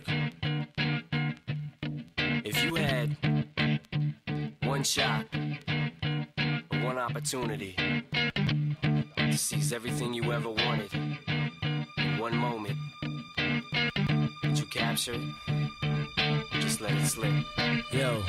Look, if you had one shot, or one opportunity to seize everything you ever wanted in one moment, did you capture it? Just let it slip. Yo.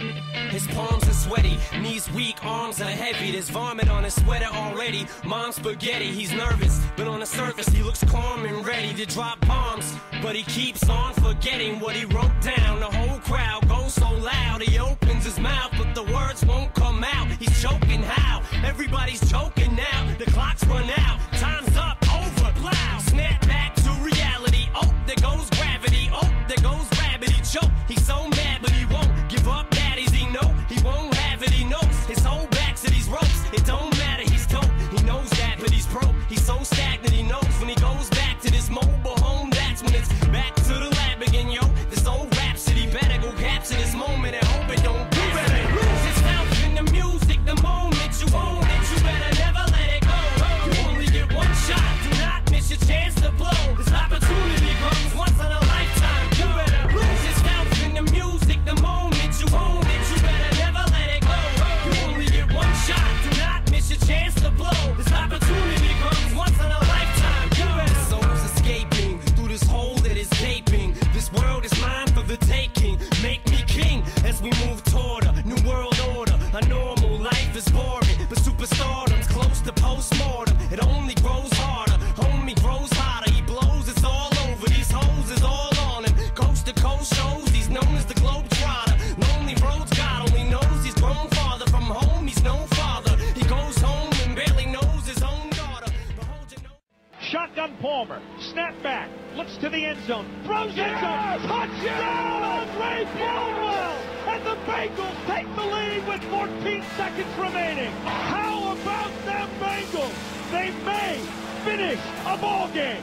His palms are sweaty, knees weak, arms are heavy. There's vomit on his sweater already. Mom's spaghetti, he's nervous, but on the surface he looks calm and ready to drop bombs. But he keeps on forgetting what he wrote down. The whole crowd goes so loud, he opens his mouth, but the words won't come out. He's choking how? Everybody's choking now. The clock's run out, time's up, over, plow. Snap back to reality. Oh, there goes gravity. Oh, there goes gravity. Choke. He's so mad, but he won't give up. Daddies, he know he won't have it. He knows his whole back to these ropes. It don't matter. He's dope. He knows that, but he's broke. He's so stagnant. He knows when he goes back to this mobile home. That's when it's back to the lab again, yo. This old rhapsody better go capture this moment and hope it don't. You better lose yourself in the music. The moment you own it, you better never let it go. You only get one shot. Do not miss your chance to blow. This opportunity comes once in a lifetime. You better lose yourself in the music. The moment you own it, you better never let it go. You only get one shot. Do not miss your chance to blow. This opportunity comes once in a lifetime. You better. Soul's escaping through this hole that is gaping. This world is mine for the taking. Make me king as we move toward a new world order. A normal life is boring, but superstardom's close to postmortem. It only grows harder. Homie grows hotter. He blows. It's all over. These hoes is all on him. Coast to coast shows. He's known as the Globetrotter. Lonely roads. God only knows he's grown farther from home. He's no father. He goes home and barely knows his own daughter. Behold your Shotgun Palmer, snap back, looks to the end zone, throws end zone, touchdown, Ray Baldwell, and the Bengals take the lead with 14 seconds remaining. How about them Bengals? They may finish a ball game.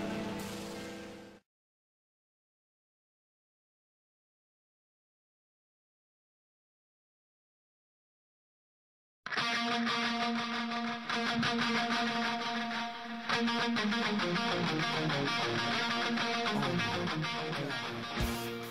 Oh my God.